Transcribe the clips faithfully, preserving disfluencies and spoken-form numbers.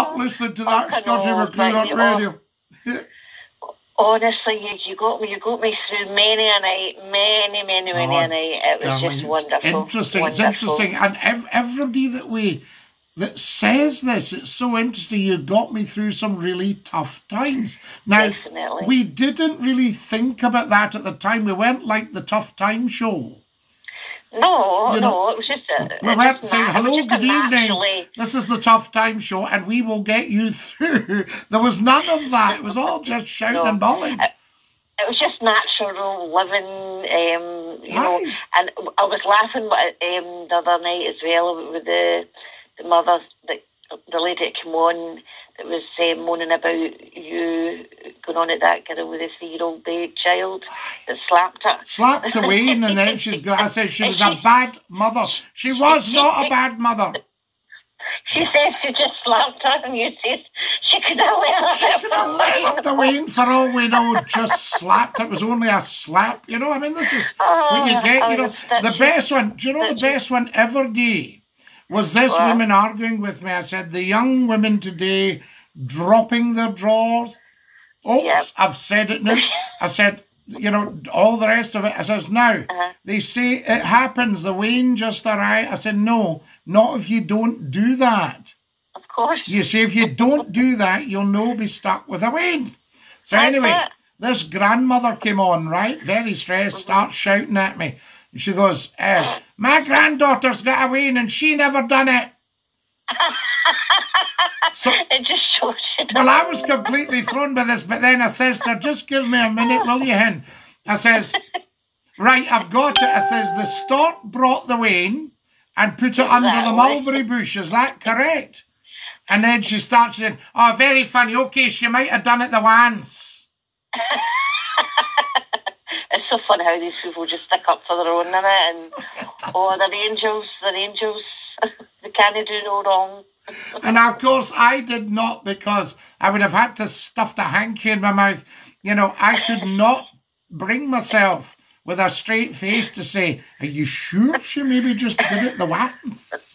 up listening to that Scotty McClue on radio. Honestly, you, you got me. You got me through many a night, many, many, many oh, a night. It was darling, just wonderful. Interesting. Wonderful. It's interesting, and ev everybody that we that says this, it's so interesting. You got me through some really tough times. Now, Definitely. we didn't really think about that at the time. We weren't like the Tough Time show. No, you no, know, it was just a... We weren't saying, hello, good evening, naturally... this is the Tough Time show, and we will get you through. There was none of that. It was all just shouting no, and bawling. It, it was just natural living, um, you Aye. know, and I was laughing um, the other night as well with the, the mother, the, the lady that came on that was um, moaning about you going on at that girl with a three-year-old baby child that slapped her. Slapped her Wayne, and then she's got, I said she was a bad mother. She was not a bad mother. She says she just slapped her, and you said she could have let her. She could have let the Wayne, for all we know, just slapped. It was only a slap, you know. I mean, this is oh, what you get, you know. The best one, do you know the best one ever, Dee? Was this what? Women arguing with me. I said, the young women today dropping their drawers. Oops, yep. I've said it now. I said, you know, all the rest of it. I says, now, uh-huh. they say it happens. The Wayne just arrived. I said, no, not if you don't do that. Of course. You see, if you don't do that, you'll no be stuck with a Wayne. So That's anyway, it. This grandmother came on, right? Very stressed, mm-hmm. starts shouting at me. She goes, eh, my granddaughter's got a Wayne and she never done it. So, it just shows you. Well, I was completely thrown by this, but then I says to her, just give me a minute, will you, hen? I says, right, I've got it. I says, the stork brought the Wayne and put it exactly. under the mulberry bush. Is that correct? And then she starts saying, oh, very funny. Okay, she might have done it the once. It's so funny how these people just stick up for their own, innit? And, oh, they're angels, they're angels. They can't do no wrong. And of course, I did not, because I would have had to stuff a hanky in my mouth. You know, I could not bring myself with a straight face to say, are you sure she maybe just did it the once?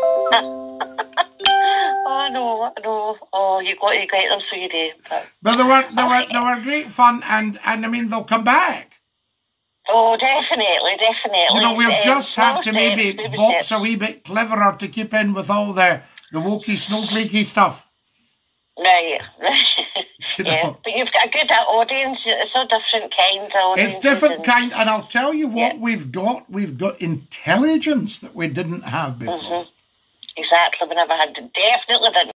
Oh, no, no. Oh, you got to get them so you do. But, but they were, they were, they were great fun, and, and I mean, they'll come back. Oh, definitely, definitely. You know, we'll um, just have to maybe steps, box steps. a wee bit cleverer to keep in with all the, the wokey, snowflakey stuff. Right, you know? Yeah, but you've got a good audience. It's a different kind of audience. It's different and, kind, and I'll tell you what yeah. we've got. We've got intelligence that we didn't have before. Mm-hmm. Exactly, we never had. Definitely didn't.